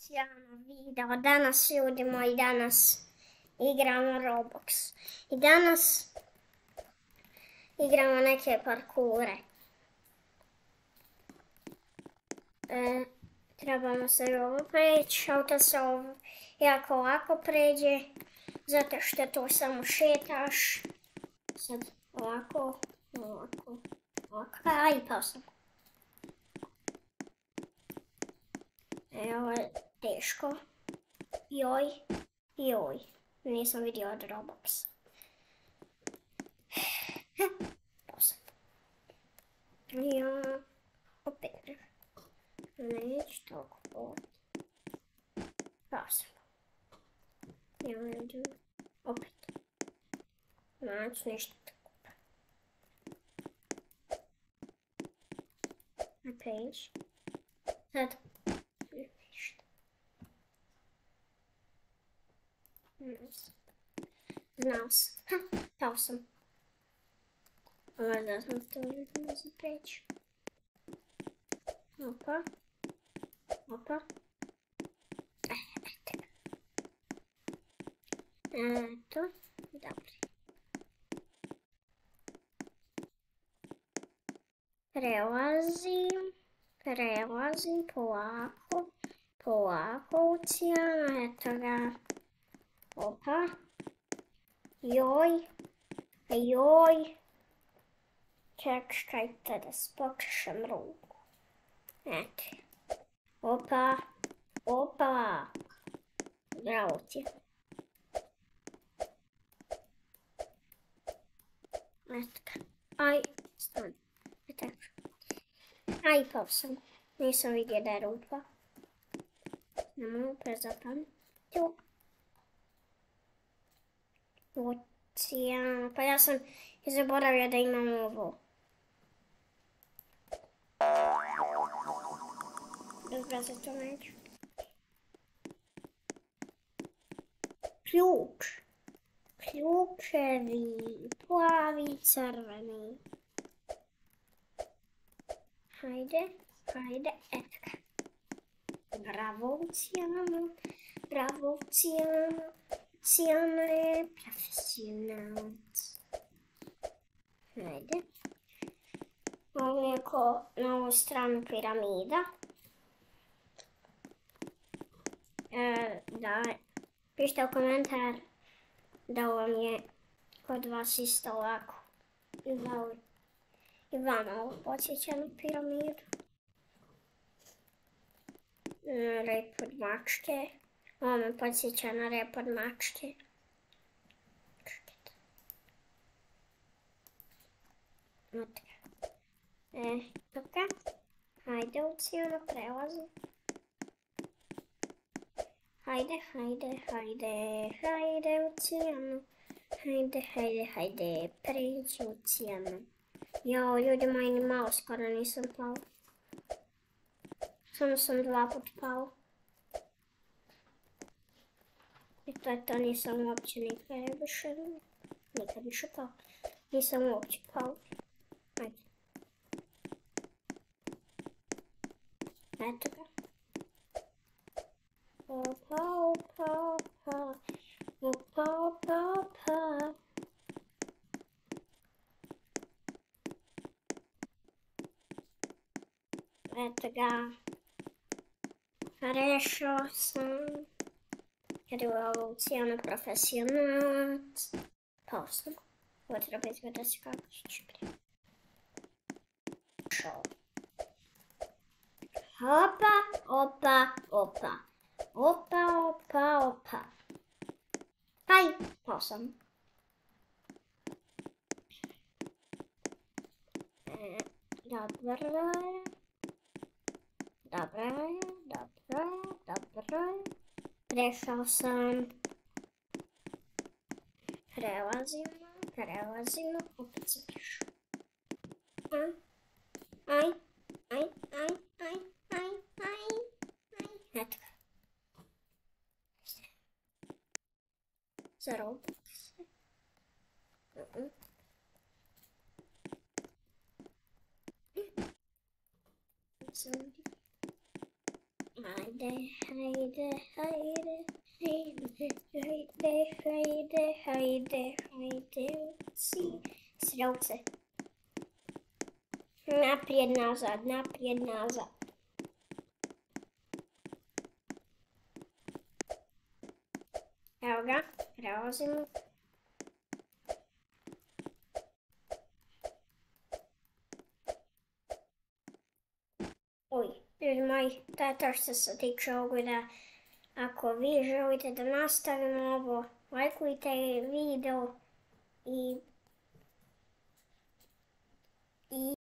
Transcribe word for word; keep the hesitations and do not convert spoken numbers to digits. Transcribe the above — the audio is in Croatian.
revolucionarno video. Danas ljudi moji, danas igramo Roblox. I danas igramo neke parkure. E, trebamo se ovo preći, auto se ovo jako lako pređe, zato što to samo šetaš. Sad ovako, ovako, ovako, aj pao sam. E, ovo je teško. Joj, joj, nisam vidio od Robloxa. Pao sam. Ja, opet ne. Neću toliko povati. Pao sam. Ja ne vidim. Opet. Znači ništa tako. Opet ići. Sad. Ništa. Znao sam. Ha, pao sam. Možda sam to ne znam preći. Opa. Opa. Eto. Eto. Dobro. Prelazim. Prelazim polako. Polako ocean. Eto ga. Opa. Joj. Joj. Čekajte da spočešem ruku. Eto. Opa. Opa. Bravo ti. Eto ga. Aj, stani. Eto. Aj, pao sam. Nisam vidio da je rupa. Nemoj prezapamiti. Ocean. Pa ja sam i zaboravio da imam ovo. Dobro, za to neću. Ključ. Ključevi. Plavi, crveni. Hajde, hajde, eto ga. Bravo, Cijano. Bravo, Cijano. Cijano je profesionalac. Hajde. Ovo je ko na ovu stranu piramida. E, da, pišite u komentar da vam je kod vas isto ovako. I da i vama ovo podsjeća na piramidu. Rep od mačke. Ovo me podsjeća na rep od mačke. E, toga. Hajde, Lucijano, prelazim. Hajde, hajde, hajde, hajde, Lucijano. Hajde, hajde, hajde, pređi, Lucijano. Jao, ljudi moji, ni malo skoro nisam pao. Samo sam dva put pao. I to je to, nisam uopće nikad više, nikad više pao. Nisam uopće pao. Hajde. Eto ga. Opa, opa, opa. Opa, opa, opa. Eto ga. Rešao sam. Jer je ovo Lucijano profesionalac. Pao sam. Ovo treba izgleda se kako će prije. Šao. Opa, opa, opa. Opa, opa, opa. Aj, pao sam. E, dobro je. Dobro je, dobro je, dobro je. Prešao sam. Prelazimo, prelazimo. Opet se prešao. Aj, aj, aj, aj, aj, aj, aj. Eto ga. Za Roblox. Uh-uh. Ajde. hajde, hajde, hajde, hajde, hajde, hajde, hajde, si, srauce. Naprijed, nazad, naprijed, nazad. Evo ga, prelazimo. Oj, ljudi moji, to je to što se tiče ovog videa. Ako vi želite da nastavimo ovo, lajkujte video i